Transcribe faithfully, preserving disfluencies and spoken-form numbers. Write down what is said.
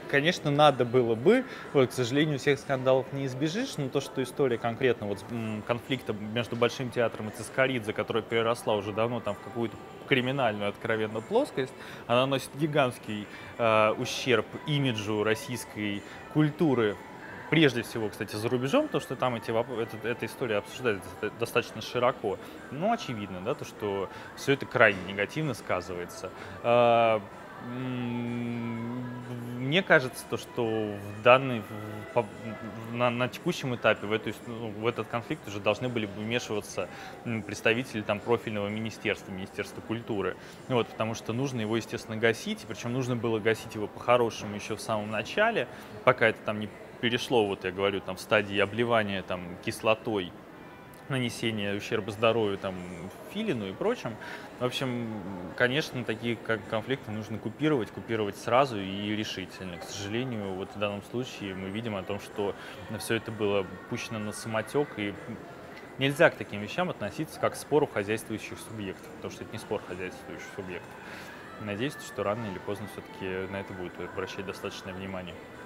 конечно, надо было бы. Вот, к сожалению, всех скандалов не избежишь, но то, что история конкретно вот с м, конфликта между Большим театром и Цискоридзе, которая переросла уже давно там в какую-то криминальную откровенно плоскость, она наносит гигантский э, ущерб имиджу российской культуры. Прежде всего, кстати, за рубежом, то, что там эти, воп- эта, эта история обсуждается доста- достаточно широко. Ну, очевидно, да, то, что все это крайне негативно сказывается. А, м, Мне кажется, то, что в данный, в- по- на, на текущем этапе в, эту, ис- ну, в этот конфликт уже должны были бы вмешиваться м, представители там, профильного министерства, Министерства культуры. Ну, вот, потому что нужно его, естественно, гасить, причем нужно было гасить его по-хорошему еще в самом начале, пока это там не перешло, вот я говорю, там, в стадии обливания там, кислотой, нанесения ущерба здоровью, там, филину и прочим. В общем, конечно, такие как конфликты нужно купировать, купировать сразу и решительно. К сожалению, вот в данном случае мы видим о том, что все это было пущено на самотек, и нельзя к таким вещам относиться как к спору хозяйствующих субъектов, потому что это не спор хозяйствующих субъектов. Надеюсь, что рано или поздно все-таки на это будет обращать достаточное внимание.